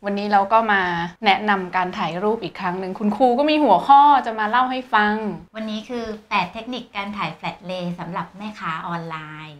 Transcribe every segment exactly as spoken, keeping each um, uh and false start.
วันนี้เราก็มาแนะนำการถ่ายรูปอีกครั้งหนึ่งคุณครูก็มีหัวข้อจะมาเล่าให้ฟังวันนี้คือแปดเทคนิคการถ่ายแฟลตเลย์สำหรับแม่ค้าออนไลน์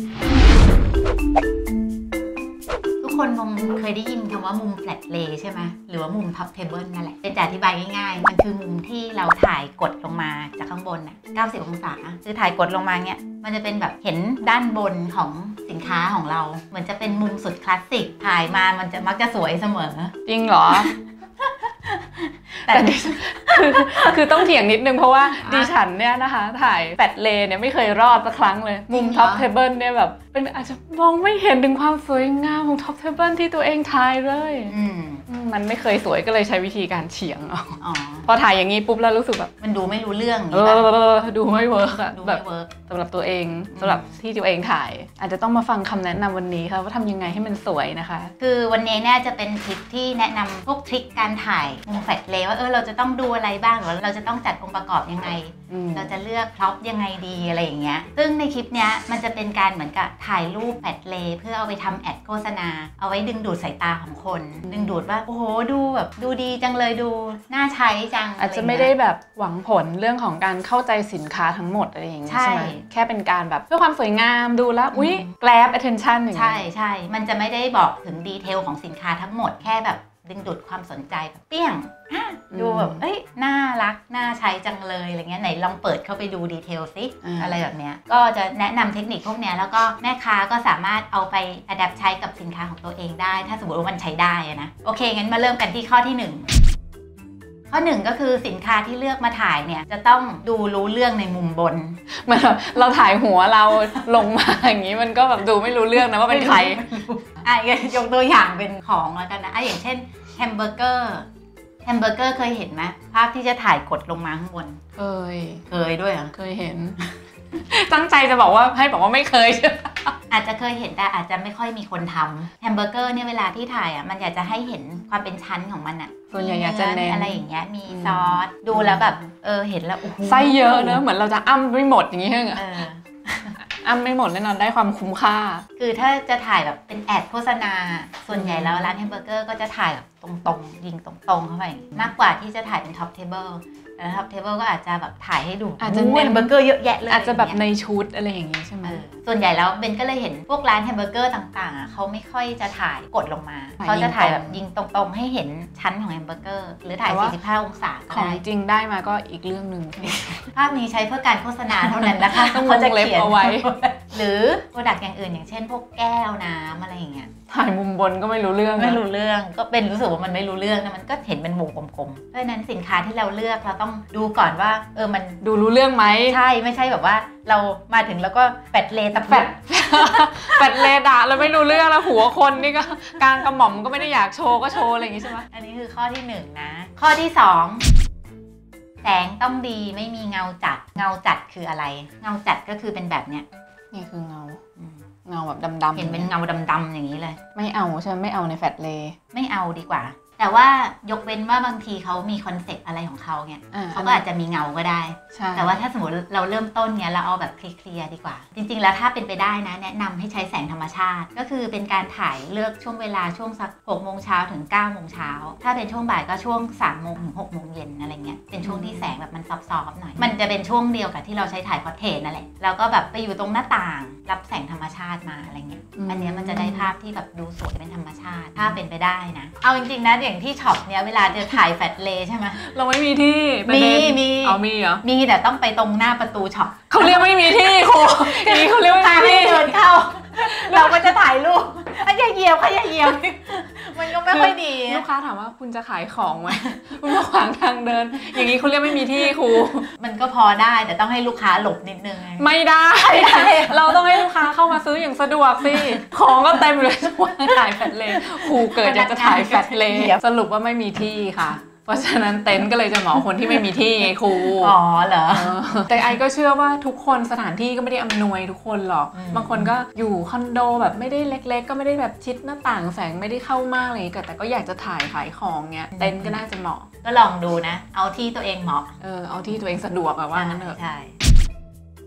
ทุกคนคงเคยได้ยินคำว่ามุมแฟลตเลย์ใช่ไหมหรือว่ามุมท็อปเทเบิลนั่นแหละเป็นจะอธิบายง่ายๆมันคือมุมที่เราถ่ายกดลงมาจากข้างบนน่ะเก้าสิบองศาคือถ่ายกดลงมาเนี้ยมันจะเป็นแบบเห็นด้านบนของสินค้าของเราเหมือนจะเป็นมุมสุดคลาสสิกถ่ายมามันจะมักจะสวยเสมอจริงเหรอ แต่คือคือต้องเถียงนิดนึงเพราะว่าดิฉันเนี่ยนะคะถ่ายแฟลตเลย์เนี่ยไม่เคยรอดสักครั้งเลยมุมท็อปเทเบิลเนี่ยแบบเป็นอาจจะมองไม่เห็นถึงความสวยงามของท็อปเทเบิลที่ตัวเองถ่ายเลยมันไม่เคยสวยก็เลยใช้วิธีการเฉียงเอาพอถ่ายอย่างนี้ปุ๊บแล้วรู้สึกแบบมันดูไม่รู้เรื่องเออดูไม่เวิร์กอะแบบสำหรับตัวเองสำหรับที่ตัวเองถ่ายอาจจะต้องมาฟังคำแนะนำวันนี้ค่ะว่าทำยังไงให้มันสวยนะคะคือวันนี้เนี่ยจะเป็นทริคที่แนะนำพวกทริคการถ่ายมุมแฟลตเลย์ว่าเออเราจะต้องดูอะไรบ้างหรือเราจะต้องจัดองค์ประกอบยังไงเราจะเลือกพร็อพยังไงดีอะไรอย่างเงี้ยซึ่งในคลิปเนี้ยมันจะเป็นการเหมือนกับถ่ายรูปแฟลตเลย์เพื่อเอาไปทำแอดโฆษณาเอาไว้ดึงดูดสายตาของคนดึงดูดว่าโอ้โหดูแบบดูดีจังเลยดูน่าใช้จังอาจจะไม่ได้แบบหวังผลเรื่องของการเข้าใจสินค้าทั้งหมดอะไรอย่างเงี้ยใช่ไหมแค่เป็นการแบบเพื่อความสวยงามดูแล้วอุ๊ย grab attention อย่างเงี้ยใช่ใช่มันจะไม่ได้บอกถึงดีเทลของสินค้าทั้งหมดแค่แบบดึงดูดความสนใจแบบเปี้ยงดูแบบเอ้ยน่ารักน่าใช้จังเลยอะไรเงี้ยไหนลองเปิดเข้าไปดูดีเทลซิ อ, อะไรแบบเนี้ยก็จะแนะนำเทคนิคพวกเนี้ยแล้วก็แม่ค้าก็สามารถเอาไปอัดแอปใช้กับสินค้าของตัวเองได้ถ้าสมมติว่ามันใช้ได้นะโอเคงั้นมาเริ่มกันที่ข้อที่หนึ่งข้อหนึ่งก็คือสินค้าที่เลือกมาถ่ายเนี่ยจะต้องดูรู้เรื่องในมุมบนเหมือนเราถ่ายหัวเราลงมาอย่างนี้มันก็แบบดูไม่รู้เรื่องนะว่าเป็นใครอ่ะยกตัวอย่างเป็นของแล้วกันนะอ่ะอย่างเช่นแฮมเบอร์เกอร์แฮมเบอร์เกอร์เคยเห็นไหมภาพที่จะถ่ายกดลงมาข้างบนเคยเคยด้วยเหรอเคยเห็นตั้งใจจะบอกว่าให้บอกว่าไม่เคยใช่อาจจะเคยเห็นแต่อาจจะไม่ค่อยมีคนทำแฮมเบอร์เกอร์เนี่ยเวลาที่ถ่ายอ่ะมันอยากจะให้เห็นความเป็นชั้นของมันอ่ะส่วนใหญ่อยากจะเน้นอะไรอย่างเงี้ยมีซอสดูแล้วแบบเออเห็นแล้วโอ้โหไส้เยอะเนอะเหมือนเราจะอ้ำไม่หมดอย่างงี้เหรออ้ำไม่หมดแน่นอนได้ความคุ้มค่าคือถ้าจะถ่ายแบบเป็นแอดโฆษณาส่วนใหญ่แล้วร้านแฮมเบอร์เกอร์ก็จะถ่ายแบบตรงๆยิงตรงๆเข้าไปมากกว่าที่จะถ่ายเป็นท็อปเทเบิลแล้วท็อปเทเบิลก็อาจจะแบบถ่ายให้ดูอาจจะเน้นแฮมเบอร์เกอร์เยอะแยะเลยอาจจะแบบในชุดอะไรอย่างงี้ใช่ไหมส่วนใหญ่แล้วเบนก็เลยเห็นพวกร้านแฮมเบอร์เกอร์ต่างๆอ่ะเขาไม่ค่อยจะถ่ายกดลงมาเขาจะถ่ายแบบยิงตรงๆให้เห็นชั้นของแฮมเบอร์เกอร์หรือถ่ายสี่สิบห้าองศาของจริงได้มาก็อีกเรื่องหนึ่งภาพนี้ใช้เพื่อการโฆษณาเท่านั้นนะคะต้องวงเล็บเอาไว้หรือโปรดักต์อย่างอื่นอย่างเช่นพวกแก้วน้ำอะไรอย่างเงี้ยถ่ายมุมบนก็ไม่รู้เรื่องไม่รู้เรื่องก็เป็นรู้สึกว่ามันไม่รู้เรื่องนะมันก็เห็นเป็นวงกลมๆเพราะฉะนั้นสินค้าที่เราเลือกเราต้องดูก่อนว่าเออมันดูรู้เรื่องไหมใช่ไม่ใช่แบบว่าเรามาถึงแล้วก็แฟดเลตะแฟดแฟดเลดะเราไม่รู้เรื่องแล้วหัวคนนี่ก็กลางกระหม่อมก็ไม่ได้อยากโชว์ก็โชว์อะไรอย่างงี้ใช่ไหมอันนี้คือข้อที่หนึ่งนะข้อที่สองแสงต้องดีไม่มีเงาจัดเงาจัดคืออะไรเงาจัดก็คือเป็นแบบเนี้ยนี่คือเงาเงาแบบดำๆเห็นเป็นเงาดำๆอย่างนี้เลยไม่เอาใช่ไหมไม่เอาในแฟลตเลย์ไม่เอาดีกว่าแต่ว่ายกเว้นว่าบางทีเขามีคอนเซ็ปต์อะไรของเขาเนี่ยเขาก็อาจจะมีเงาก็ได้แต่ว่าถ้าสมมติเราเริ่มต้นเนี่ยเราเอาแบบเคลียร์ดีกว่าจริงๆแล้วถ้าเป็นไปได้นะแนะนำให้ใช้แสงธรรมชาติก็คือเป็นการถ่ายเลือกช่วงเวลาช่วงสักหกโมงเช้าถึงเก้าโมงเช้าถ้าเป็นช่วงบ่ายก็ช่วงสามโมงถึงหกโมงเย็นอะไรเงี้ยเป็นช่วงที่แสงแบบมันซอฟๆหน่อยมันจะเป็นช่วงเดียวกับที่เราใช้ถ่ายพอร์เทรตนั่นแหละแล้วก็แบบไปอยู่ตรงหน้าต่างรับแสงธรรมชาติมาอะไรเงี้ยอันนี้มันจะได้ภาพที่แบบดูสวยเป็นธรรมชาติถ้าเป็นไปได้นะเอาจริงๆนะอย่างที่ช็อปเนี้ยเวลาจะถ่ายแฟลตเลย์ใช่ไหมเราไม่มีที่มีมีเอามีเหรอมีแต่ต้องไปตรงหน้าประตูช็อปเขาเรียกไม่มีที่ครูนี่เขาเรียกไม่มีที่เดินเข้าเราก็จะถ่ายรูปถ้าอย่าเหยียบถ้าอย่าเหยียบมันก็ไม่ค่อยดีลูกค้าถามว่าคุณจะขายของไหมคุณมาขวางทางเดินอย่างนี้เขาเรียกไม่มีที่ครูมันก็พอได้แต่ต้องให้ลูกค้าหลบนิดนึงไม่ได้เราต้องให้ลูกค้าเข้ามาซื้ออย่างสะดวกสิของก็เต็มเลยว่าถ่ายแฟลตเลย์ครูเกิดอยากจะถ่ายแฟลตเลย์สรุปว่าไม่มีที่ค่ะเพราะฉะนั้นเต็นท์ก็เลยจะเหมาะคนที่ไม่มีที่ไงครูอ๋อเหรอแต่ไอก็เชื่อว่าทุกคนสถานที่ก็ไม่ได้อำนวยทุกคนหรอกบางคนก็อยู่คอนโดแบบไม่ได้เล็กๆก็ไม่ได้แบบชิดหน้าต่างแสงไม่ได้เข้ามากเลยแต่ก็อยากจะถ่ายขายของเงี้ยเต็นท์ก็น่าจะเหมาะก็ลองดูนะเอาที่ตัวเองเหมาะเออเอาที่ตัวเองสะดวกแบบว่างั้นเถอะใช่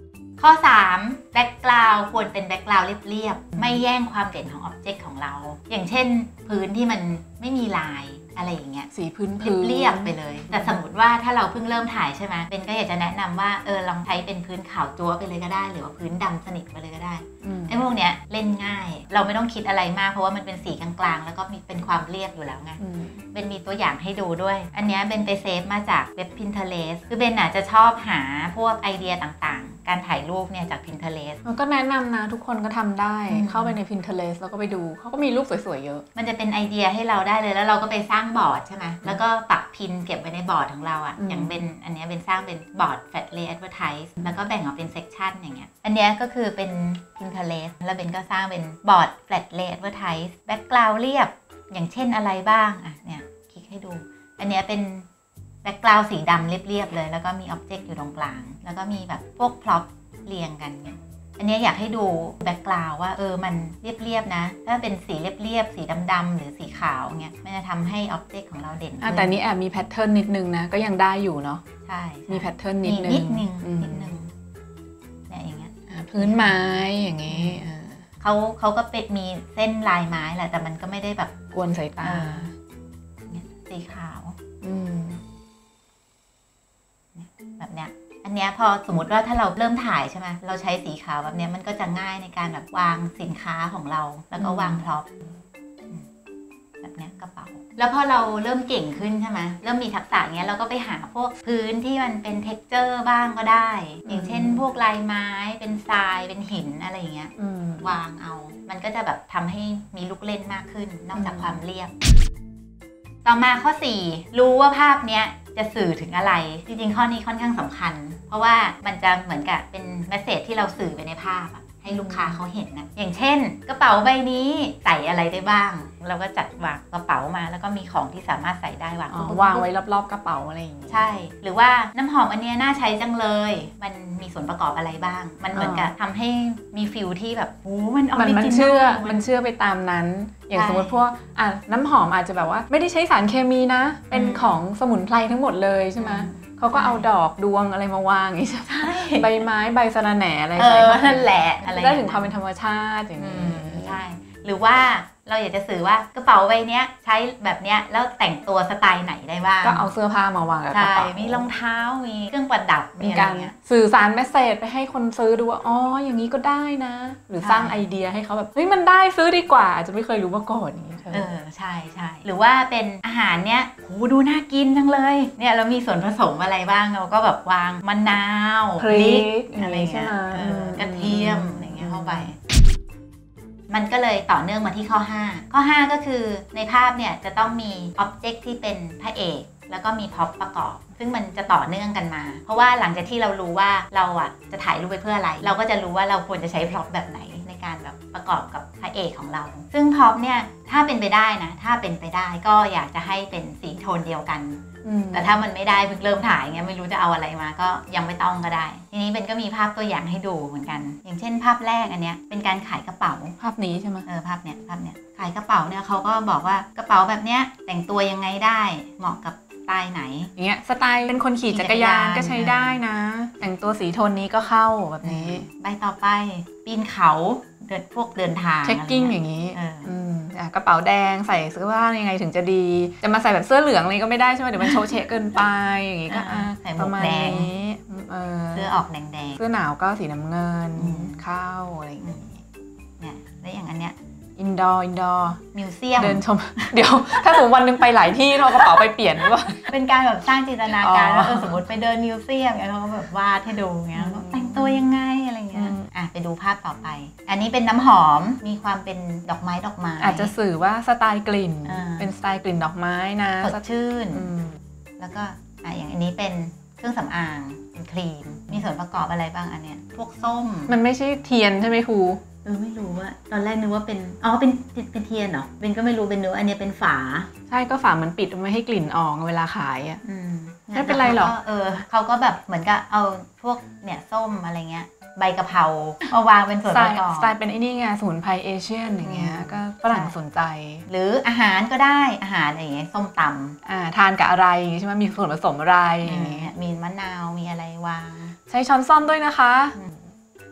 ข้อสามแบ็กกราวด์ควรเป็นแบ็กกราวด์เรียบๆไม่แย่งความเด่นของอ็อบเจกต์ของเราอย่างเช่นพื้นที่มันไม่มีลายอะไรอย่างเงี้ยสีพื้นพื้นเรียบไปเลยแต่สมมติว่าถ้าเราเพิ่งเริ่มถ่ายใช่ไหมเบนก็อยากจะแนะนำว่าเออลองใช้เป็นพื้นขาวจั๊วไปเลยก็ได้หรือว่าพื้นดำสนิทไปเลยก็ได้ไอ้พวกเนี้ยเล่นง่ายเราไม่ต้องคิดอะไรมากเพราะว่ามันเป็นสีกลางๆแล้วก็มีเป็นความเรียบอยู่แล้วไงเบนมีตัวอย่างให้ดูด้วยอันเนี้ยเบนไปเซฟมาจากเว็บ Pinterest คือเบนอาจจะชอบหาพวกไอเดียต่างๆการถ่ายรูปเนี่ยจาก Pinterest มันก็แนะนำนะทุกคนก็ทำได้เข้าไปใน Pinterest แล้วก็ไปดูเขาก็มีรูปสวยๆเยอะมันจะเป็นไอเดียให้เราได้เลยแล้วเราก็ไปสร้างบอร์ดใช่ไหมแล้วก็ปักพินเก็บไว้ในบอร์ดของเราอ่ะอย่างเป็นอันนี้เป็นสร้างเป็นบอร์ด Flatlay Advertise แล้วก็แบ่งออกเป็นเซกชันอย่างเงี้ยอันนี้ก็คือเป็น Pinterest แล้วเบนก็สร้างเป็นบอร์ด Flatlay Advertise Background เรียบอย่างเช่นอะไรบ้างอ่ะเนี่ยคลิกให้ดูอันนี้เป็นแบ็กกราวด์สีดำเรียบๆเลยแล้วก็มีอ็อบเจกต์อยู่ตรงกลางแล้วก็มีแบบพวกพร็อพเรียงกันเนี่ยอันนี้อยากให้ดูแบ็กกราวด์ว่าเออมันเรียบๆนะถ้าเป็นสีเรียบๆสีดำๆหรือสีขาวเงี้ยมันจะทำให้อ็อบเจกต์ของเราเด่นขึ้นแต่นี้แอบมีแพทเทิร์นนิดนึงนะก็ยังได้อยู่เนาะใช่มีแพทเทิร์นนิดนึงนิดนึงนิดนึงเนี่ยอย่างเงี้ยพื้นไม้อย่างงี้เขาเขาก็เป็นมีเส้นลายไม้แหละแต่มันก็ไม่ได้แบบกวนสายตาสีขาวแบบเนี้ยอันเนี้ยพอสมมติว่าถ้าเราเริ่มถ่ายใช่ไหมเราใช้สีขาวแบบเนี้ยมันก็จะง่ายในการแบบวางสินค้าของเราแล้วก็วางพร็อพแบบเนี้ยกระเป๋าแล้วพอเราเริ่มเก่งขึ้นใช่ไหมเริ่มมีทักษะเงี้ยเราก็ไปหาพวกพื้นที่มันเป็นเท็กเจอร์บ้างก็ได้อย่างเช่นพวกลายไม้เป็นทรายเป็นหินอะไรอย่างเงี้ยวางเอามันก็จะแบบทำให้มีลูกเล่นมากขึ้นนอกจากความเรียบต่อมาข้อสี่รู้ว่าภาพเนี้ยจะสื่อถึงอะไรจริงๆข้อนี้ค่อนข้างสำคัญเพราะว่ามันจะเหมือนกับเป็นเมสเสจที่เราสื่อไปในภาพอะให้ลูกค้าเขาเห็นนะอย่างเช่นกระเป๋าใบนี้ใส่อะไรได้บ้างเราก็จัดวางกระเป๋ามาแล้วก็มีของที่สามารถใส่ได้วางวางไว้รอบๆกระเป๋าอะไรอย่างนี้ใช่หรือว่าน้ำหอมอันนี้น่าใช้จังเลยมันมีส่วนประกอบอะไรบ้างมันเหมือนกับทำให้มีฟิลที่แบบโอ้มันออริจินอลมันเชื่อมันเชื่อไปตามนั้นอย่างสมมติพวกอ่ะน้ำหอมอาจจะแบบว่าไม่ได้ใช้สารเคมีนะเป็นของสมุนไพรทั้งหมดเลยใช่ไหมเขาก็เอาดอกดวงอะไรมาวางอย่างนี้ใช่ไหมใบไม้ใบสะระแหน่อะไรใส่เข้านั่นแหละอะไรได้ถึงความเป็นธรรมชาติอย่างนี้ใช่หรือว่าเราอยากจะสื่อว่ากระเป๋าใบนี้ใช้แบบเนี้ยแล้วแต่งตัวสไตล์ไหนได้บ้างก็เอาเสื้อผ้ามาวางกับกระเป๋ามีรองเท้ามีเครื่องประดับมีการสื่อสารเมสเสจไปให้คนซื้อดูว่าอ๋ออย่างนี้ก็ได้นะหรือสร้างไอเดียให้เขาแบบเฮ้ยมันได้ซื้อดีกว่าอาจจะไม่เคยรู้มาก่อนอย่างนี้เออใช่ใช่หรือว่าเป็นอาหารเนี้ยโหดูน่ากินจังเลยเนี่ยเรามีส่วนผสมอะไรบ้างเราก็แบบวางมะนาวพริกอะไรเงี้ยกระเทียมอะไรเงี้ยเข้าไปมันก็เลยต่อเนื่องมาที่ข้อห้าข้อห้าก็คือในภาพเนี่ยจะต้องมีอ็อบเจกต์ที่เป็นพระเอกแล้วก็มีพ็อปประกอบซึ่งมันจะต่อเนื่องกันมาเพราะว่าหลังจากที่เรารู้ว่าเราอ่ะจะถ่ายรูปไปเพื่ออะไรเราก็จะรู้ว่าเราควรจะใช้พ็อปแบบไหนในการแบบประกอบกับพระเอกของเราซึ่งพ็อปเนี่ยถ้าเป็นไปได้นะถ้าเป็นไปได้ก็อยากจะให้เป็นสีโทนเดียวกันแต่ถ้ามันไม่ได้เพิ่งเริ่มถ่ายเงี้ยไม่รู้จะเอาอะไรมาก็ยังไม่ต้องก็ได้ทีนี้เบนก็มีภาพตัวอย่างให้ดูเหมือนกันอย่างเช่นภาพแรกอันเนี้ยเป็นการขายกระเป๋าภาพนี้ใช่ไหมเออภาพเนี้ยภาพเนี้ยขายกระเป๋าเนี่ยเขาก็บอกว่ากระเป๋าแบบเนี้ยแต่งตัวยังไงได้เหมาะกับสไตล์ไหนอย่างเงี้ยสไตล์เป็นคนขี่จักรยานก็ใช้ได้นะแต่งตัวสีโทนนี้ก็เข้าแบบนี้ใบต่อไปปีนเขาเดินพวกเดินทางเช็คกิ้งอย่างนี้กระเป๋าแดงใส่เสื้อผ้ายังไงถึงจะดีจะมาใส่แบบเสื้อเหลืองอะไรก็ไม่ได้ใช่ไหมเดี๋ยวมันโชว์เชะเกินไปอย่างงี้ก็ใส่หมวกแดงเสื้อออกแดงแดงเสื้อหนาวก็สีน้ำเงินเข้าอะไรอย่างนี้เนี่ยแล้วอย่างอันเนี้ยอินดอร์อินดอร์มิวเซียมเดินชมเดี๋ยวถ้าสมมติวันนึงไปหลายที่เรากระเป๋าไปเปลี่ยนหรือเปล่าเป็นการแบบสร้างจินตนาการว่าเออสมมติไปเดินมิวเซียมเนี่ยเขาแบบวาดให้ดูเงี้ยแต่งตัวยังไงอะไรเงี้ยอ่ะไปดูภาพต่อไปอันนี้เป็นน้ำหอมมีความเป็นดอกไม้ดอกไม้อาจจะสื่อว่าสไตล์กลิ่นเป็นสไตล์กลิ่นดอกไม้นะสดชื่นแล้วก็อ่ะอย่างอันนี้เป็นเครื่องสำอางเป็นครีมมีส่วนประกอบอะไรบ้างอันเนี้ยพวกส้มมันไม่ใช่เทียนใช่ไหมครูเออไม่รู้ว่าตอนแรกนึกว่าเป็นอ๋อเป็นเป็นเทียนเหรอเป็นก็ไม่รู้เป็นเนื้ออันนี้เป็นฝาใช่ก็ฝาเหมือนปิดไม่ให้กลิ่นออกเวลาขายอ่ะไม่เป็นไรหรอกเออเขาก็แบบเหมือนกับเอาพวกเนี่ยส้มอะไรเงี้ยใบกะเพรามาวางเป็นส่วนประกอบสไตล์เป็นไอ้นี่ไงสมุนไพรเอเชียนอย่างเงี้ยก็ฝรั่งสนใจหรืออาหารก็ได้อาหารอะไรอย่างเงี้ยส้มตำอ่าทานกับอะไรใช่ไหมมีส่วนผสมอะไรอย่างเงี้ยมีมะนาวมีอะไรวางใช้ช้อนซ่อมด้วยนะคะ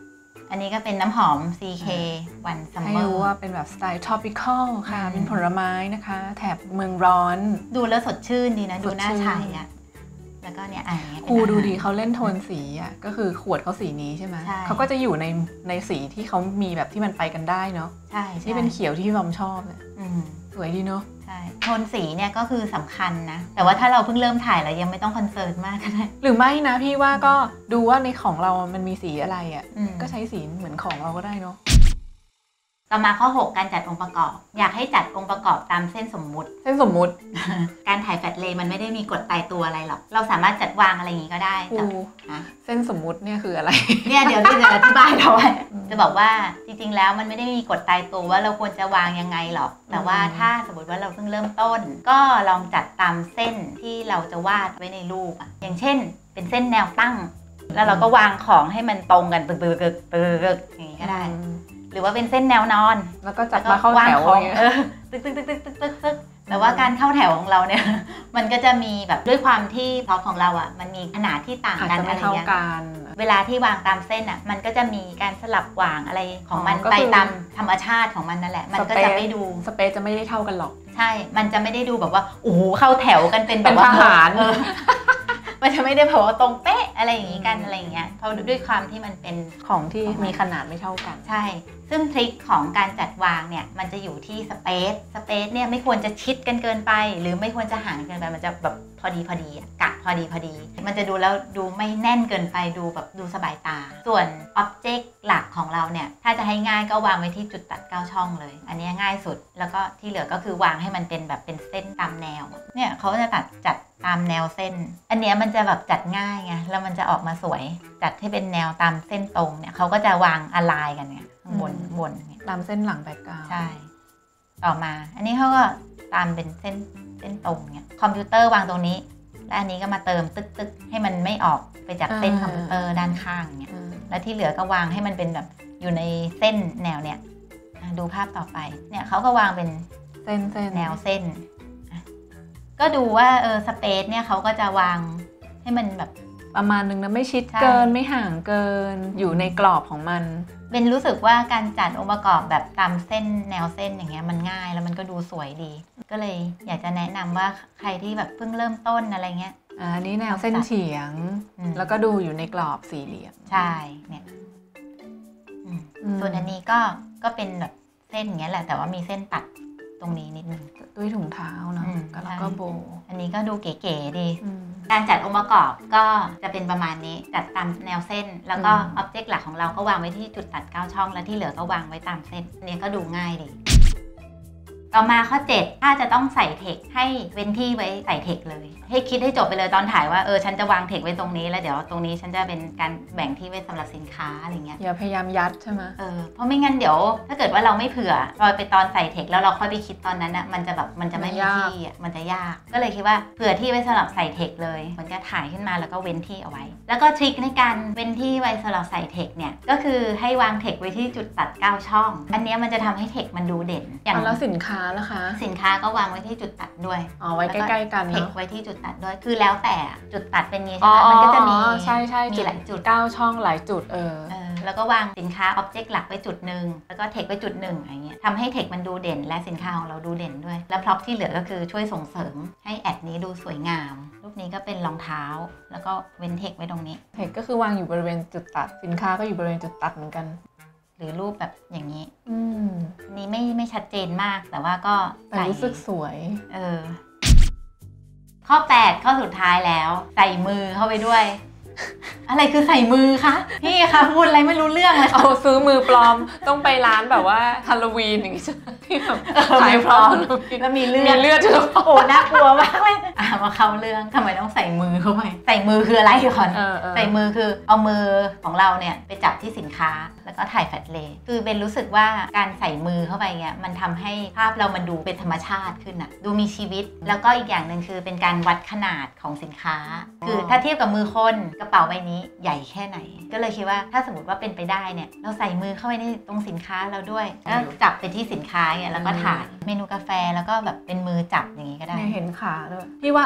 อันนี้ก็เป็นน้ำหอม ซี เค วันให้ Summer รู้ว่าเป็นแบบสไตล์ tropical ค่ะ เป็นผลไม้นะคะแถบเมืองร้อนดูแล้วสดชื่นดีนะสดูดชื่นน่าใช้อ่ะแล้วก็เนี่ยอันนี้ครูดูดีเขาเล่นโทนสีอ่ะก็คือขวดเขาสีนี้ใช่ไหมใช่เขาก็จะอยู่ในในสีที่เขามีแบบที่มันไปกันได้เนาะใช่ใช่นี่เป็นเขียวที่พี่บอมชอบเนี่ยอืมสวยดีเนาะใช่โทนสีเนี่ยก็คือสำคัญนะแต่ว่าถ้าเราเพิ่งเริ่มถ่ายเรายังไม่ต้องคอนเซิร์นมากก็ได้หรือไม่นะพี่ว่าก็ดูว่าในของเรามันมีสีอะไรอ่ะอืมก็ใช้สีเหมือนของเราก็ได้เนาะต่อมาข้อหกการจัดองค์ประกอบอยากให้จัดองค์ประกอบตามเส้นสมมุติเส้นสมมุติการถ่ายแฟลชเลย์มันไม่ได้มีกฎตายตัวอะไรหรอกเราสามารถจัดวางอะไรอย่างนี้ก็ได้ครูแต่เส้นสมมุติเนี่ยคืออะไรเนี่ยเดี๋ยวจะอธิบายเราไว้จะบอกว่าจริงๆแล้วมันไม่ได้มีกฎตายตัวว่าเราควรจะวางยังไงหรอกแต่ว่าถ้าสมมติว่าเราเพิ่งเริ่มต้น ก็ลองจัดตามเส้นที่เราจะวาดไว้ในรูปอะอย่างเช่น เป็นเส้นแนวตั้ง แล้วเราก็วางของให้มันตรงกันตึกตึกตึกตึกอย่างนี้ก็ได้หรือว่าเป็นเส้นแนวนอนแล้วก็จัดมาเข้าแถวของเออตึกตึกตึกตึกตึกตึกตึกแต่ว่าการเข้าแถวของเราเนี่ย มันก็จะมีแบบด้วยความที่พร็อพของเราอ่ะมันมีขนาดที่ต่างกันอะไรเงี้ยเวลาที่วางตามเส้นอ่ะมันก็จะมีการสลับวางอะไรของมันไปตามธรรมชาติของมันนั่นแหละมันก็จะไม่ดูสเปซจะไม่ได้เท่ากันหรอกใช่มันจะไม่ได้ดูแบบว่าโอ้โหเข้าแถวกันเป็นแบบว่าทหารมันจะไม่ได้แบบว่าตรงเป๊ะอะไรอย่างนี้กันอะไรอย่างเงี้ยเพราะด้วยความที่มันเป็นของที่มีขนาดไม่เท่ากันใช่ซึ่งทริคของการจัดวางเนี่ยมันจะอยู่ที่สเปซสเปซเนี่ยไม่ควรจะชิดกันเกินไปหรือไม่ควรจะห่างเกินไปมันจะแบบพอดีพอดีกะพอดีพอดีมันจะดูแล้วดูไม่แน่นเกินไปดูแบบดูสบายตาส่วนอ็อบเจกต์หลักของเราเนี่ยถ้าจะให้ง่ายก็วางไว้ที่จุดตัดเก้าช่องเลยอันนี้ง่ายสุดแล้วก็ที่เหลือก็คือวางให้มันเป็นแบบเป็นเส้นตามแนวเนี่ยเขาจะตัดจัดตามแนวเส้นอันนี้มันจะแบบจัดง่ายไงแล้วมันจะออกมาสวยจัดให้เป็นแนวตามเส้นตรงเนี่ยเขาก็จะวางอะไลน์กันเนี่ยบนบนตามเส้นหลังแบ็คกราวด์ใช่ต่อมาอันนี้เขาก็ตามเป็นเส้นเส้นตรงเนี่ยคอมพิวเตอร์วางตรงนี้และอันนี้ก็มาเติมตึกตึกให้มันไม่ออกไปจากเส้นคอมพิวเตอร์ด้านข้างเนี่ยแล้วที่เหลือก็วางให้มันเป็นแบบอยู่ในเส้นแนวเนี่ยดูภาพต่อไปเนี่ยเขาก็วางเป็นเส้นเส้นแนวเส้นก็ดูว่าเออสเปซเนี่ยเขาก็จะวางให้มันแบบประมาณนึงนะไม่ชิดเกินไม่ห่างเกินอยู่ในกรอบของมันเป็นรู้สึกว่าการจัดองค์ประกอบแบบตามเส้นแนวเส้นอย่างเงี้ยมันง่ายแล้วมันก็ดูสวยดีก็เลยอยากจะแนะนำว่าใครที่แบบเพิ่งเริ่มต้นอะไรเงี้ยอันนี้แนวเส้นเฉียงแล้วก็ดูอยู่ในกรอบสี่เหลี่ยมใช่เนี่ยส่วนอันนี้ก็ก็เป็นแบบเส้นอย่างเงี้ยแหละแต่ว่ามีเส้นตัดตรงนี้นิดนึงด้วยถุงเท้าเนาะแล้วก็โบอันนี้ก็ดูเก๋ๆดีการจัดองค์ประกอบก็จะเป็นประมาณนี้จัดตามแนวเส้นแล้วก็อ็อบเจกต์หลักของเราก็วางไว้ที่จุดตัดเก้าช่องแล้วที่เหลือก็วางไว้ตามเส้นอันนี้ก็ดูง่ายดีต่อมาข้อเจ็ดถ้าจะต้องใส่เทคให้เว้นที่ไว้ใส่เทคเลยให้คิดให้จบไปเลยตอนถ่ายว่าเออฉันจะวางเทคไว้ตรงนี้แล้วเดี๋ยวตรงนี้ฉันจะเป็นการแบ่งที่ไว้สำหรับสินค้าอะไรเงี้ยอย่าพยายามยัดใช่ไหมเออเพราะไม่งั้นเดี๋ยวถ้าเกิดว่าเราไม่เผื่อพอไปตอนใส่เทคแล้วเราค่อยไปคิดตอนนั้นอ่ะมันจะแบบมันจะไม่มีที่อ่ะมันจะยากก็เลยคิดว่าเผื่อที่ไว้สำหรับใส่เทคเลยมันจะถ่ายขึ้นมาแล้วก็เว้นที่เอาไว้แล้วก็ทริคในการเว้นที่ไว้สำหรับใส่เทคเนี่ยก็คือให้วางเทคไว้ที่จุดตัดเก้าช่องอันนี้มันจะทำให้เทคมันดูเด่นอย่างแล้วสินค้าล่ะคะสินค้าก็วางไว้ที่จุดตัดด้วยอ๋อไว้ใกล้ๆกันเทคไว้ที่จุดตัดด้วยคือแล้วแต่จุดตัดเป็นนี้ใช่ไหมมันก็จะมีใช่ใช่มีหลายจุดเก้าช่องหลายจุดเออแล้วก็วางสินค้าอ็อบเจกต์หลักไว้จุดหนึ่งแล้วก็เทคไว้จุดหนึ่งอย่างเงี้ยทำให้เทคมันดูเด่นและสินค้าของเราดูเด่นด้วยแล้วพร็อพที่เหลือก็คือช่วยส่งเสริมให้แอดนี้ดูสวยงามรูปนี้ก็เป็นรองเท้าแล้วก็เว้นเทคไว้ตรงนี้เทคก็คือวางอยู่บริเวณจุดตัดสินค้าก็อยู่บริเวณจุดตัดเหมือนกันหรือรูปแบบอย่างนี้อืมนี้ไม่ไม่ชัดเจนมากแต่ว่าก็แต่รู้สึกสวยเออข้อแปดข้อสุดท้ายแล้วใส่มือเข้าไปด้วยอะไรคือใส่มือคะพี่คะพูดอะไรไม่รู้เรื่องเลยเอาซื้อมือปลอมต้องไปร้านแบบว่าฮาโลวีนอย่างงี้ใช่ไหมที่แบบขายปลอมแล้วมีเลือดมีเลือดจนโอ้น่ากลัวมากเลยอ่ะมาเข้าเรื่องทำไมต้องใส่มือเข้าไปใส่มือคืออะไรก่อนใส่มือคือเอามือของเราเนี่ยไปจับที่สินค้าแล้วก็ถ่ายแฟลชเลย์คือเป็นรู้สึกว่าการใส่มือเข้าไปเนี่ยมันทำให้ภาพเรามันดูเป็นธรรมชาติขึ้นอะดูมีชีวิตแล้วก็อีกอย่างหนึ่งคือเป็นการวัดขนาดของสินค้าคือถ้าเทียบกับมือคนกระเป๋าใบนี้ใหญ่แค่ไหนก็เลยคิดว่าถ้าสมมติว่าเป็นไปได้เนี่ยเราใส่มือเข้าไปในตรงสินค้าเราด้วยก็จับไปที่สินค้าเนี่ยแล้วก็ถ่ายเมนูกาแฟแล้วก็แบบเป็นมือจับอย่างนี้ก็ได้เห็นขาด้วยพี่ว่า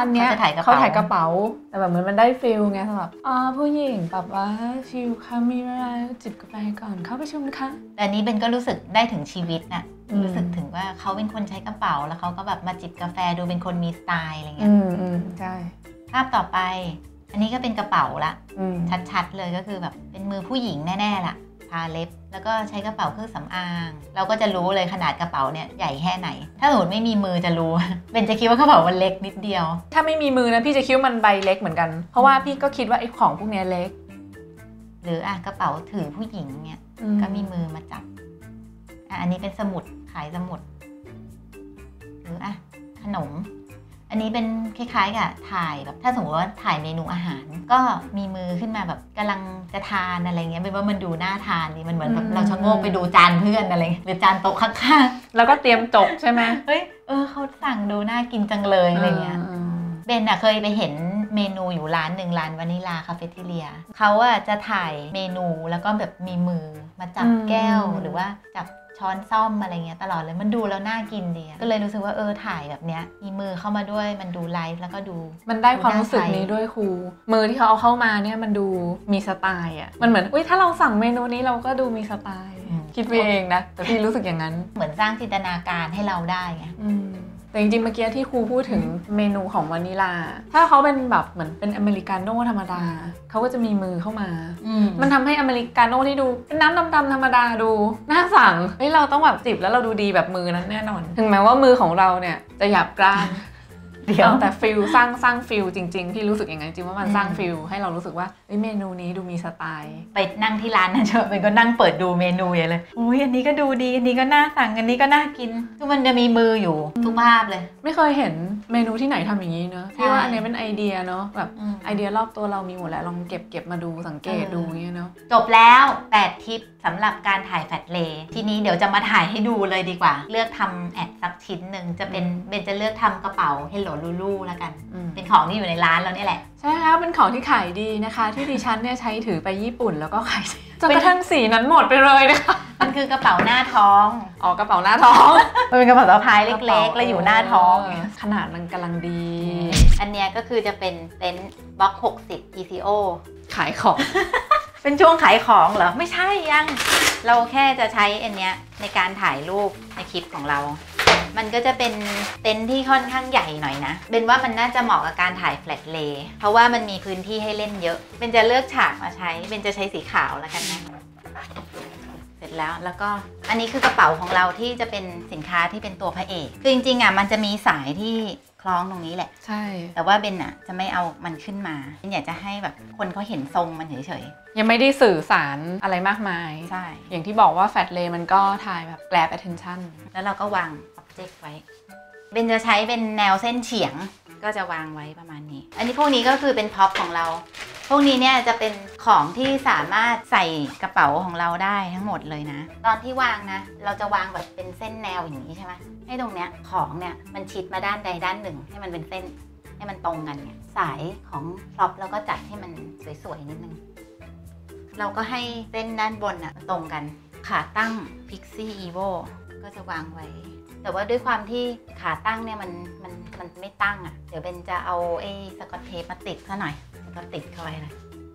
อันเนี้ยเขาถ่ายกระเป๋าแต่แบบเหมือนมันได้ฟิลไงสำหรับอ๋อผู้หญิงแบบว่าชิลค่ะมีเวลาจิบกาแฟก่อนเข้าประชุมนะคะแต่อันนี้เบนก็รู้สึกได้ถึงชีวิตน่ะรู้สึกถึงว่าเขาเป็นคนใช้กระเป๋าแล้วเขาก็แบบมาจิบกาแฟดูเป็นคนมีสไตล์อะไรเงี้ยอืมอืมใช่ภาพต่อไปอันนี้ก็เป็นกระเป๋าละชัดๆเลยก็คือแบบเป็นมือผู้หญิงแน่ๆล่ะทาเล็บแล้วก็ใช้กระเป๋าเครื่องสำอางเราก็จะรู้เลยขนาดกระเป๋าเนี่ยใหญ่แค่ไหนถ้าสมมติไม่มีมือจะรู้เบนจะคิดว่ากระเป๋ามันเล็กนิดเดียวถ้าไม่มีมือนะพี่จะคิดว่ามันใบเล็กเหมือนกันเพราะว่าพี่ก็คิดว่าไอ้ของพวกนี้เล็กหรืออ่ะกระเป๋าถือผู้หญิงเนี่ยก็มีมือมาจับอ่ะอันนี้เป็นสมุดขายสมุดหรืออ่ะขนมอันนี้เป็นคล้ายๆกับถ่ายแบบถ้าสมมติว่าถ่ายเมนูอาหารก็มีมือขึ้นมาแบบกำลังจะทานอะไรเงี้ยเป็นว่ามันดูน่าทานนี่มันเหมือนแบบเราชะโงกไปดูจานเพื่อนอะไรหรือจานโต๊ะข้างๆแล้วก็เตรียมจบใช่ไหมเฮ้ยเออเขาสั่งดูน่ากินจังเลยอะไรเงี้ยเบนอะเคยไปเห็นเมนูอยู่ร้านหนึ่งร้านวานิลาคาเฟ่ทีเรียเขาอะจะถ่ายเมนูแล้วก็แบบมีมือมาจับแก้วหรือว่าจับช้อนซ่อมอะไรเงี้ยตลอดเลยมันดูแล้วน่ากินดีก็เลยรู้สึกว่าเออถ่ายแบบเนี้ยมีมือเข้ามาด้วยมันดูไลฟ์แล้วก็ดูมันได้ความรู้สึกนี้ด้วยครูมือที่เขาเอาเข้ามาเนี่ยมันดูมีสไตล์อ่ะมันเหมือนอุ้ยถ้าเราสั่งเมนูนี้เราก็ดูมีสไตล์คิดไปเองนะแต่พี่รู้สึกอย่างนั้นเหมือนสร้างจินตนาการให้เราได้ไงแต่จริงๆเมื่อกี้ที่ครูพูดถึงเมนูของวานิลาถ้าเขาเป็นแบบเหมือนเป็นอเมริกาโน่ธรรมดาเขาก็จะมีมือเข้ามามันทำให้อเมริกาโน่ที่ดูเป็นน้ำดำๆธรรมดาดูน่าสั่งเฮ้ยเราต้องแบบจิบแล้วเราดูดีแบบมือนั้นแน่นอนถึงแม้ว่ามือของเราเนี่ยจะหยาบกร้านเดี๋ยวแต่ฟิลสร้างสร้างฟิลจริงๆพี่รู้สึกอย่างไงจริงว่ามันสร้างฟิลให้เรารู้สึกว่าเมนูนี้ดูมีสไตล์ไปนั่งที่ร้านนั่นเชอะเป็นก็นั่งเปิดดูเมนูอย่างเลยอุ้ยอันนี้ก็ดูดีอันนี้ก็น่าสั่งอันนี้ก็น่ากินคือมันจะมีมืออยู่ทุกภาพเลยไม่เคยเห็นเมนูที่ไหนทำอย่างนี้เนอะพี่ว่าอันนี้เป็นไอเดียเนาะแบบไอเดียรอบตัวเรามีหมดแล้วลองเก็บเก็บมาดูสังเกตดูอย่างเงี้ยเนาะจบแล้วแปดทิปสำหรับการถ่ายแฟลชเลย์ทีนี้เดี๋ยวจะมาถ่ายให้ดูเลยดีกว่าเลือกทำแอดสักชิ้นหนึ่งจะเป็นเบนจะเลือกทำกระเป๋า Hello Lulu แล้วกันเป็นของที่อยู่ในร้านเราเนี่ยแหละใช่แล้วเป็นของที่ขายดีนะคะที่ดิฉันเนี่ยใช้ถือไปญี่ปุ่นแล้วก็ขายจนกระทั่งสีนั้นหมดไปเลยนะคะมันคือกระเป๋าหน้าท้องอ๋อกระเป๋าหน้าท้องมันเป็นกระเป๋าสะพายเล็กๆแล้วอยู่หน้าท้องขนาดมันกำลังดีอันเนี้ยก็คือจะเป็นเต็นท์บล็อกหกสิบ อี ซี โอขายของเป็นช่วงขายของเหรอไม่ใช่ยังเราแค่จะใช้อันเนี้ยในการถ่ายรูปในคลิปของเรามันก็จะเป็นเต็นท์ที่ค่อนข้างใหญ่หน่อยนะเบนว่ามันน่าจะเหมาะกับการถ่ายแฟลชเลย์เพราะว่ามันมีพื้นที่ให้เล่นเยอะเบนจะเลือกฉากมาใช้เบนจะใช้สีขาวแล้วกันนะเสร็จแล้วแล้วก็อันนี้คือกระเป๋าของเราที่จะเป็นสินค้าที่เป็นตัวพระเอกคือจริงๆอ่ะมันจะมีสายที่คล้องตรงนี้แหละใช่แต่ว่าเบนอ่ะจะไม่เอามันขึ้นมาเบนอยากจะให้แบบคนเขาเห็นทรงมันเฉยๆยังไม่ได้สื่อสารอะไรมากมายใช่อย่างที่บอกว่าแฟลชเลย์มันก็ถ่ายแบบ grab attention แล้วเราก็วางไว้เบนจะใช้เป็นแนวเส้นเฉียงก็จะวางไว้ประมาณนี้อันนี้พวกนี้ก็คือเป็นพ็อปของเราพวกนี้เนี่ยจะเป็นของที่สามารถใส่กระเป๋าของเราได้ทั้งหมดเลยนะตอนที่วางนะเราจะวางแบบเป็นเส้นแนวอย่างนี้ใช่ไหมให้ตรงเนี้ยของเนี่ยมันชิดมาด้านใดด้านหนึ่งให้มันเป็นเส้นให้มันตรงกันเนี่ยสายของพร็อพเราก็จัดให้มันสวยๆนิดนึงเราก็ให้เส้นด้านบนอะตรงกันขาตั้ง Pixie Evo ก็จะวางไว้แต่ว่าด้วยความที่ขาตั้งเนี่ยมันมันมันไม่ตั้งอ่ะเดี๋ยวเบนจะเอาไอ้สกอตเทปมาติดซะหน่อยแล้วก็ติดเข้าไปเลย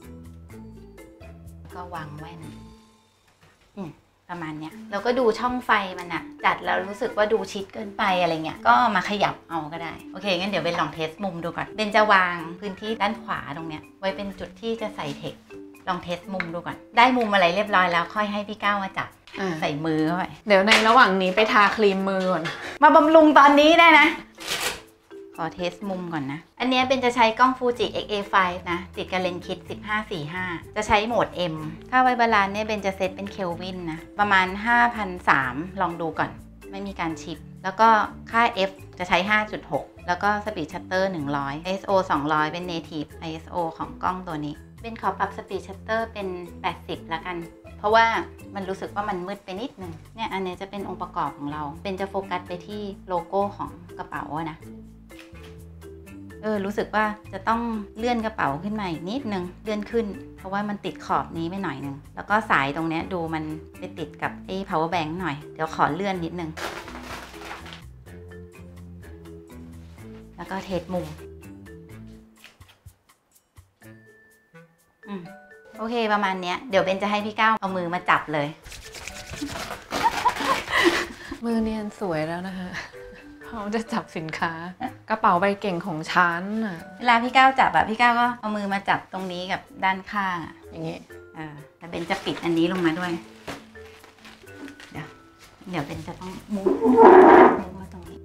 ก็วางไว้นะประมาณเนี้ยเราก็ดูช่องไฟมันอะจัดแล้วรู้สึกว่าดูชิดเกินไปอะไรเงี้ยก็มาขยับเอาก็ได้โอเคงั้นเดี๋ยวเบนลองเทสมุมดูก่อนเบนจะวางพื้นที่ด้านขวาตรงเนี้ยไว้เป็นจุดที่จะใส่เทคลองเทสมุมดูก่อนได้มุมอะไรเรียบร้อยแล้วค่อยให้พี่ก้าวมาจับใส่มือเข้าไปเดี๋ยวในระหว่างนี้ไปทาครีมมือก่อนมาบำรุงตอนนี้ได้นะขอเทสมุมก่อนนะอันนี้เป็นจะใช้กล้องฟูจิ เอ็กซ์ เอ ไฟว์ นะติดกับเลนส์คิดสิบห้า สี่ห้าจะใช้โหมด M ค่าไวบาลานซ์เนี่ยเป็นจะเซตเป็นเคลวินนะประมาณ ห้าพันสามร้อย ลองดูก่อนไม่มีการชิปแล้วก็ค่า F จะใช้ ห้าจุดหก แล้วก็สปีดชัตเตอร์หนึ่งร้อย ไอ เอส โอ สองร้อยเป็น Native ไอ เอส โอ ของกล้องตัวนี้เป็นขอปรับสปีดชัตเตอร์เป็นแปดสิบแล้วกันเพราะว่ามันรู้สึกว่ามันมืดไปนิดนึงเนี่ยอันนี้จะเป็นองค์ประกอบของเราเป็นจะโฟกัสไปที่โลโก้ของกระเป๋านะเออรู้สึกว่าจะต้องเลื่อนกระเป๋าขึ้นมาอีกนิดนึงเลื่อนขึ้นเพราะว่ามันติดขอบนี้ไปหน่อยนึงแล้วก็สายตรงนี้ดูมันไปติดกับไอ้ power bank หน่อยเดี๋ยวขอเลื่อนนิดนึงแล้วก็เทสมุมโอเคประมาณเนี้ยเดี๋ยวเบนจะให้พี่ก้าวเอามือมาจับเลยมือเนียนสวยแล้วนะคะเขาจะจับสินค้ากระเป๋าใบเก่งของฉันอ่ะเวลาพี่ก้าวจับอะพี่ก้าวก็เอามือมาจับตรงนี้กับด้านข้างอะอย่างงี้เออแต่เบนจะปิดอันนี้ลงมาด้วยเดี๋ยวเดี๋ยวเบนจะต้องมุ้งมุ้งมาตรงนี้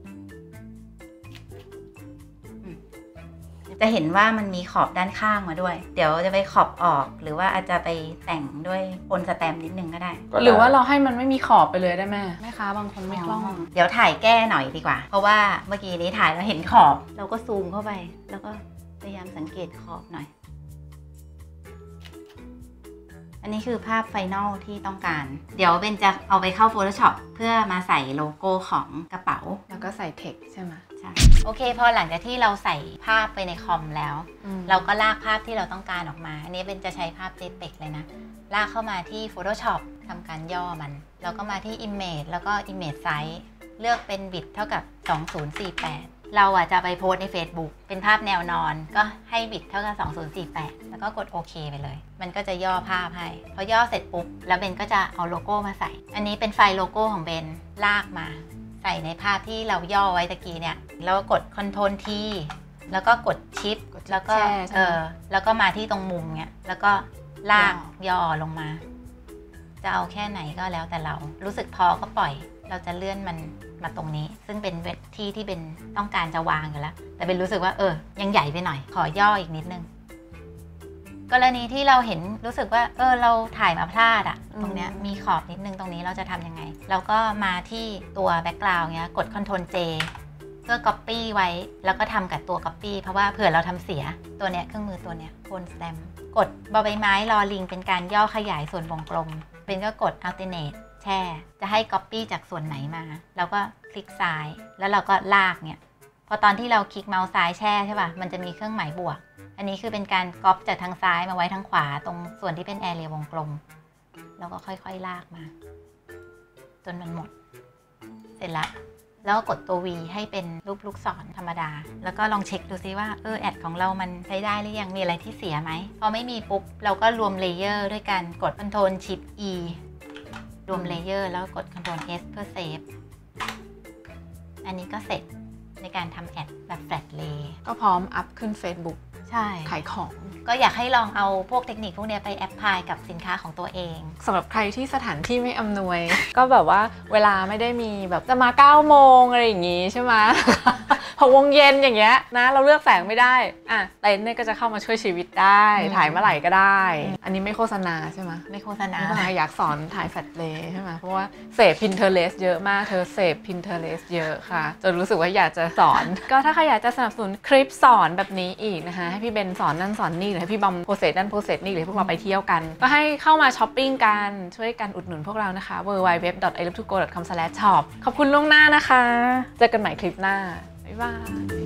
จะเห็นว่ามันมีขอบด้านข้างมาด้วยเดี๋ยวจะไปขอบออกหรือว่าอาจจะไปแต่งด้วยปนสแตมป์นิดนึงก็ได้หรือว่าเราให้มันไม่มีขอบไปเลยได้ไหมแม่ค้าบางคนไม่คล่องเดี๋ยวถ่ายแก้หน่อยดีกว่าเพราะว่าเมื่อกี้นี้ถ่ายแล้วเห็นขอบเราก็ซูมเข้าไปแล้วก็พยายามสังเกตขอบหน่อยอันนี้คือภาพไฟนอลที่ต้องการเดี๋ยวเบนจะเอาไปเข้า Photoshop เพื่อมาใส่โลโก้ของกระเป๋าแล้วก็ใส่เทคใช่ไหมใช่โอเคพอหลังจากที่เราใส่ภาพไปในคอมแล้วเราก็ลากภาพที่เราต้องการออกมาอันนี้เบนจะใช้ภาพ เจเพก เลยนะลากเข้ามาที่ Photoshop ทำการย่อมันแล้วก็มาที่ Image แล้วก็ Image Size เลือกเป็น Width เท่ากับสองพันสี่สิบแปดเราอ่ะจะไปโพสใน Facebook เป็นภาพแนวนอนก็ให้บิตเท่ากับสองพันสี่สิบแปดแล้วก็กดโอเคไปเลยมันก็จะย่อภาพให้พอย่อเสร็จปุ๊บแล้วเบนก็จะเอาโลโก้มาใส่อันนี้เป็นไฟล์โลโก้ของเบนลากมาใส่ในภาพที่เราย่อไว้ตะกี้เนี่ยแล้วก็กด Ctrl T แล้วก็กดชิปแล้วก็เออแล้วก็มาที่ตรงมุมเนี่ยแล้วก็ลากย่อลงมาจะเอาแค่ไหนก็แล้วแต่เรารู้สึกพอก็ปล่อยเราจะเลื่อนมันมาตรงนี้ซึ่งเป็นเวทที่ที่เป็นต้องการจะวางอยู่แล้วแต่เป็นรู้สึกว่าเออยังใหญ่ไปหน่อยขอย่ออีกนิดนึงกรณีที่เราเห็นรู้สึกว่าเออเราถ่ายมาพลาดอะตรงเนี้ยมีขอบนิดนึงตรงนี้เราจะทำยังไงเราก็มาที่ตัวแบ็กกราวด์เนี้ยกด Ctrl J เพื่อ Copy ไว้แล้วก็ทำกับตัว Copy เพราะว่าเผื่อเราทำเสียตัวเนี้ยเครื่องมือตัวเนี้ยโคนสแตมป์กดบอใบไม้ลอลิงเป็นการย่อขยายส่วนวงกลมเป็นก็กด Alternateแช่จะให้ Copy จากส่วนไหนมาแล้วก็คลิกซ้ายแล้วเราก็ลากเนี่ยพอตอนที่เราคลิกเมาส์ซ้ายแช่ใช่ป่ะมันจะมีเครื่องหมายบวกอันนี้คือเป็นการก๊อปจากทางซ้ายมาไว้ทางขวาตรงส่วนที่เป็นแอเรียวงกลมแล้วก็ค่อยๆลากมาจนมันหมดเสร็จละแล้วก็กดตัว V ให้เป็นรูปลูกศรธรรมดาแล้วก็ลองเช็คดูซิว่าเออแอดของเรามันใช้ได้หรือยังมีอะไรที่เสียไหมพอไม่มีปุ๊บเราก็รวมเลเยอร์ด้วยการกด Ctrl Shift Eรวมเลเยอร์แล้วกด Ctrl S เพื่อเซฟอันนี้ก็เสร็จในการทำแอดแบบแฟลตเลย์ก็พร้อมอัพขึ้น Facebook ใช่ขายของก็อยากให้ลองเอาพวกเทคนิคพวกนี้ไปแอพพลายกับสินค้าของตัวเองสำหรับใครที่สถานที่ไม่อำนวย ก็แบบว่าเวลาไม่ได้มีแบบจะมาเก้าโมงอะไรอย่างงี้ใช่ไหม หกโมงเย็นอย่างเงี้ยนะเราเลือกแสงไม่ได้อ่ะเต็นท์เนี่ยก็จะเข้ามาช่วยชีวิตได้ถ่ายเมื่อไหร่ก็ได้อันนี้ไม่โฆษณาใช่ไหมไม่โฆษณาอยากสอนถ่ายแฟลตเลย์ใช่ไหมเพราะว่าเสพ Pinterest เยอะมากเธอเสพ Pinterest เยอะค่ะจนรู้สึกว่าอยากจะสอน ก็ถ้าใครอยากจะสนับสนุนคลิปสอนแบบนี้อีกนะคะให้พี่เบนสอนนั่นสอนนี่หรือให้พี่บอมโปรเซสนั่นโปรเซสนี่หรือพวกเราไปเที่ยวกันก็ให้เข้ามาช้อปปิ้งกันช่วยกันอุดหนุนพวกเรานะคะ ดับเบิลยู ดับเบิลยู ดับเบิลยู ดอท ไอ เลิฟ ทู โก ดอท คอม สแลช ช็อป ขอบคุณล่วงหน้านะคะเจอกันใหม่คลิปหน้าบ๊ายบาย